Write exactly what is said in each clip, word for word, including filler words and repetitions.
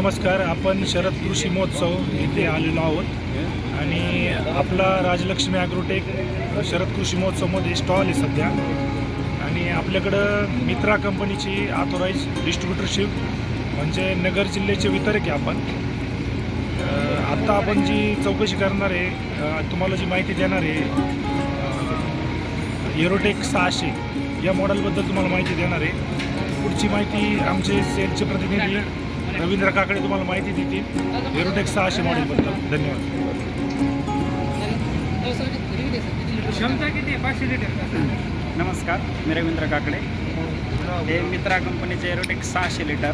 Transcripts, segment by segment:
नमस्कार. आपण शरद कृषी महोत्सव येथे आलेलो आहोत आणि आपला राजलक्ष्मी ॲग्रोटेक शरद कृषी महोत्सवमध्ये स्टॉल आहे सध्या. आणि आपल्याकडं मित्रा कंपनीची ऑथोराइज डिस्ट्रीब्युटरशिप म्हणजे नगर जिल्ह्याचे वितरक आहे. आपण आत्ता आपण जी चौकशी करणार आहे, तुम्हाला जी माहिती देणार आहे, एरोटेक सहाशे या मॉडेलबद्दल तुम्हाला माहिती देणार आहे. पुढची माहिती आमचे सेलचे प्रतिनिधी रवींद्र काकडे तुम्हाला माहिती देतील एरोटेक सहाशे मॉडेलबद्दल. धन्यवाद. क्षमता किती आहे? पाचशे लिटर. नमस्कार, मी रवींद्र काकडे. हे मित्रा कंपनीचे एरोटेक सहाशे लिटर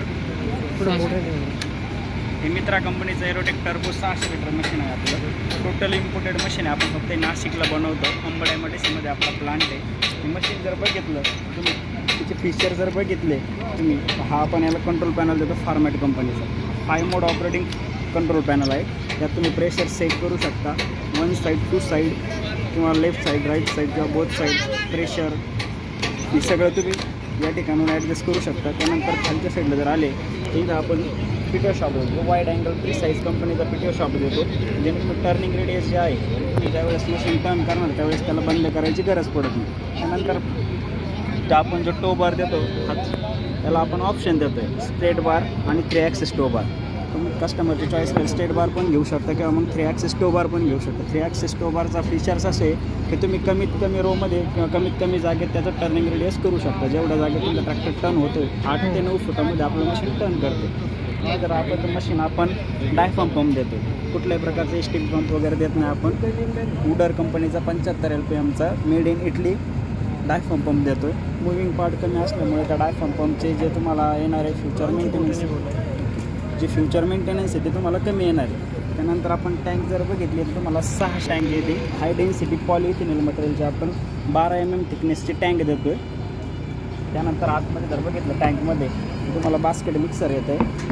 हे मित्रा कंपनीचं एरोटेक टर्बो सहाशे लिटर मशीन आहे. आपलं टोटल इम्पोर्टेड मशीन आहे. आपण फक्त नाशिकला बनवतो. अंबड एम डी सीमध्ये आपला प्लांट आहे. हे मशीन जर बघितलं तुम्ही, त्याचे फीचर जर बघितले तुम्ही, हा आपण याला कंट्रोल पॅनल देतो फॉर्मॅट कंपनीचा. Five mode operating control panel आहे. यात तुम्ही प्रेशर सेट करू शकता, वन साईड, टू साईड किंवा लेफ्ट साईड, राईट साईड किंवा बोथ साईड प्रेशर हे सगळं तुम्ही या ठिकाणून ॲडजस्ट करू शकता. त्यानंतर खालच्या साईडला जर आले इथं आपण पिटिओ शॉप देतो. वाईड अँगल फ्री साईज कंपनीचा पिटिओ शॉप देतो. जेणेकरून टर्निंग रेडियस जे आहे तुम्ही ज्यावेळेस मशीन टर्न करणार त्यावेळेस त्याला बंद करायची गरज पडत नाही. त्यानंतर जो आपण जो टो बार देतो हात, त्याला आपण ऑप्शन देतो आहे स्ट्रेट बार आणि थ्री ॲक्सेस टो बार. तुम्ही कस्टमरची चॉईस स्ट्रेट बार पण घेऊ शकता किंवा मग थ्री ॲक्सेस टो बार पण घेऊ शकता. थ्री ॲक्सेस टो बारचा फीचर्स असे की तुम्ही कमीत कमी रोमध्ये किंवा कमीत कमी जागेत त्याचं टर्निंग रेडियस करू शकता. जेवढ्या जागेत तुमचा ट्रॅक्टर टर्न होतो आठ ते नऊ फुटामध्ये आपलं मशीन टर्न करते. जर आपण मशीन आपण डायफार्म पंप देतो. कुठल्याही प्रकारचे स्टील पंप वगैरे देत नाही. आपण उडर कंपनीचा पंच्याहत्तर एल पी एमचा made in Italy diaphragm pump देतो आहे. मुव्हिंग पार्ट कमी असल्यामुळे त्या डायफार्म पंपचे जे तुम्हाला येणारे फ्युचर मेंटेनन्स जे फ्युचर मेंटेनन्स आहे ते तुम्हाला कमी येणार आहे. त्यानंतर आपण टँक जर बघितली तर तुम्हाला सहा टँक येते. हाय डेन्सिटी पॉलिइथिनल मटेरियलचे आपण बारा एम एम थिकनेसचे टँक देतो आहे. त्यानंतर आतमध्ये जर बघितलं टँकमध्ये तुम्हाला बास्केट मिक्सर येतं आहे.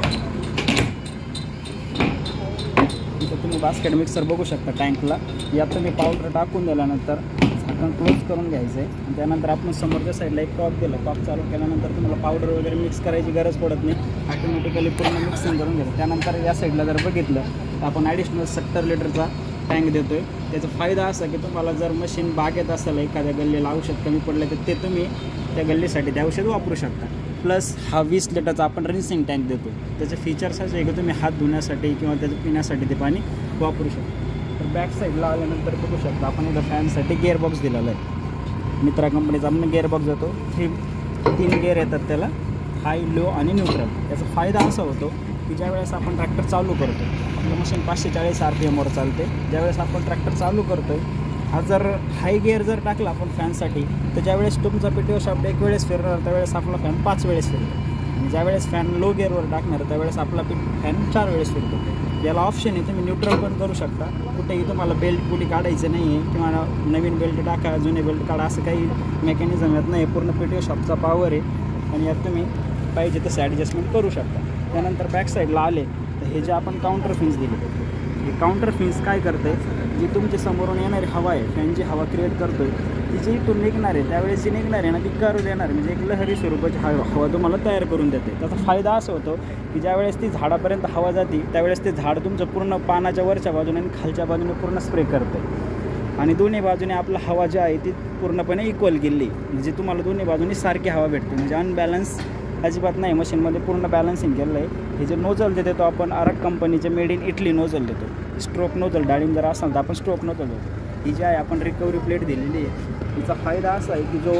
इथं तुम्ही बास्केट मिक्सर बघू शकता टँकला. यात तुम्ही पावडर टाकून दिल्यानंतर झाकण क्लोज करून घ्यायचं आहे. आणि त्यानंतर आपण समोरच्या साईडला एक टॉप दिलं. टॉप चालू केल्यानंतर तुम्हाला पावडर वगैरे मिक्स करायची गरज पडत नाही. ऑटोमॅटिकली पूर्ण मिक्सिंग करून घ्यायचं. त्यानंतर या साईडला जर बघितलं तर आपण ॲडिशनल सत्तर लिटरचा टँक देतो आहे. त्याचा फायदा असा की तुम्हाला जर मशीन बागेत असेल, एखाद्या गल्लीला औषध कमी पडलं तर ते तुम्ही त्या गल्लीसाठी ते औषध वापरू शकता. प्लस हा वीस लिटरचा आपण रिन्सिंग टँक देतो. त्याचे फीचर्स असे आहे की तुम्ही हात धुण्यासाठी किंवा त्याचं पिण्यासाठी ते पाणी वापरू शकता. तर बॅक साईडला आल्यानंतर बघू शकता आपण इथं फॅनसाठी गेअरबॉक्स दिलेला आहे. मित्रा कंपनीचा आपण गेअरबॉक्स देतो. थ्री तीन गेअर येतात त्याला, हाय, लो आणि न्यूट्रल. याचा फायदा असा होतो की ज्यावेळेस आपण ट्रॅक्टर चालू करतो, आपलं मशीन पाचशे चाळीस आर पी एमवर चालते. ज्यावेळेस आपण ट्रॅक्टर चालू करतो आहे, हा जर हाय गिअर जर टाकला आपण फॅनसाठी तर ज्यावेळेस तुमचा पिटिओ शॉप एक वेळेस फिरणार त्यावेळेस आपला फॅन पाच वेळेस फिरतो. आणि ज्यावेळेस फॅन लो गिअरवर टाकणार त्यावेळेस आपला पि फॅन चार वेळेस फिरतो. याला ऑप्शन आहे तुम्ही न्यूट्रल पण करू शकता. कुठेही तुम्हाला बेल्ट कुठे काढायचं नाही आहे किंवा नवीन बेल्ट टाका, जुने बेल्ट काढा, असं काही मेकॅनिझम येत नाही. पूर्ण पिटिओ शॉपचा पॉवर आहे आणि यात तुम्ही पाहिजे तसं ॲडजस्टमेंट करू शकता. त्यानंतर बॅक साईडला आले तर हे जे आपण काउंटर फिन्स दिले, हे काउंटर फिन्स काय करते, जी तुमच्या समोरून येणारी हवा आहे, फॅन जी हवा क्रिएट करतो आहे ती जी इथून निघणार आहे त्यावेळेस जी निघणार आहे ना ती कर्व देणार आहे. म्हणजे एक लहरी स्वरूपाची हवा हवा तुम्हाला तयार करून देते. त्याचा फायदा असा होतो की ज्यावेळेस ती झाडापर्यंत हवा जाते त्यावेळेस ते झाड तुमचं पूर्ण पानाच्या वरच्या बाजूने आणि खालच्या बाजूने पूर्ण स्प्रे करतं. आणि दोन्ही बाजूने आपलं हवा जी आहे ती पूर्णपणे इक्वल केली, म्हणजे तुम्हाला दोन्ही बाजूने सारखी हवा भेटते. म्हणजे अनबॅलन्स अजिबात नाही. मशीनमध्ये पूर्ण बॅलन्सिंग केलं आहे. हे जे नोझल जे देतो आपण अरक कंपनीचे मेड इन इटली नोझल देतो. स्ट्रोक नोझल डाळिंब जर असाल तर आपण स्ट्रोक नोझल देतो. ही जी आहे आपण रिकव्हरी प्लेट दिलेली आहे. हिचा फायदा असा आहे की जो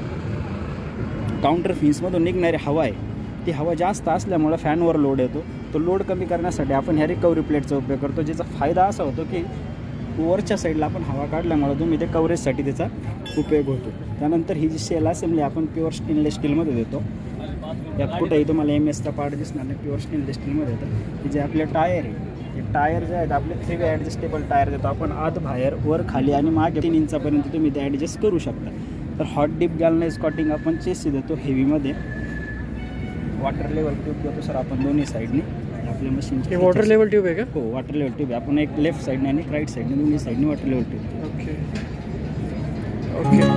काउंटर फिन्समधून निघणारी हवा आहे ती हवा जास्त असल्यामुळं फॅनवर लोड येतो. तो लोड कमी करण्यासाठी आपण ह्या रिकव्हरी प्लेटचा उपयोग करतो. ज्याचा फायदा असा होतो की वरच्या साईडला आपण हवा काढल्यामुळं तुम्ही ते कव्हरेजसाठी त्याचा उपयोग होतो. त्यानंतर ही जी सेल असेंबली आपण प्युअर स्टेनलेस स्टीलमध्ये देतो. यात कुठेही तुम्हाला एम एसचा पार्ट दिसणार नाही, प्युअर स्टेनलेस स्टीलमध्ये येतं. हे जे आपले टायर आहे, हे टायर जे आहेत आपले थ्री वे ॲडजस्टेबल टायर देतो आपण. आत बाहेर वर खाली आणि मागे तीन इंचापर्यंत तुम्ही ते ॲडजस्ट करू शकता. तर हॉट डीप गॅल्वनाइज कॉटिंग आपण चेसी देतो हेवीमध्ये. वॉटर लेवल ट्यूब देतो सर आपण दोन्ही साईडने. आपल्या मशीनची वॉटर लेवल ट्यूब आहे का? हो, वॉटर लेवल ट्यूब आहे. आपण एक लेफ्ट साईडने आणि राईट साईडने दोन्ही साईडने water level tube. Okay okay.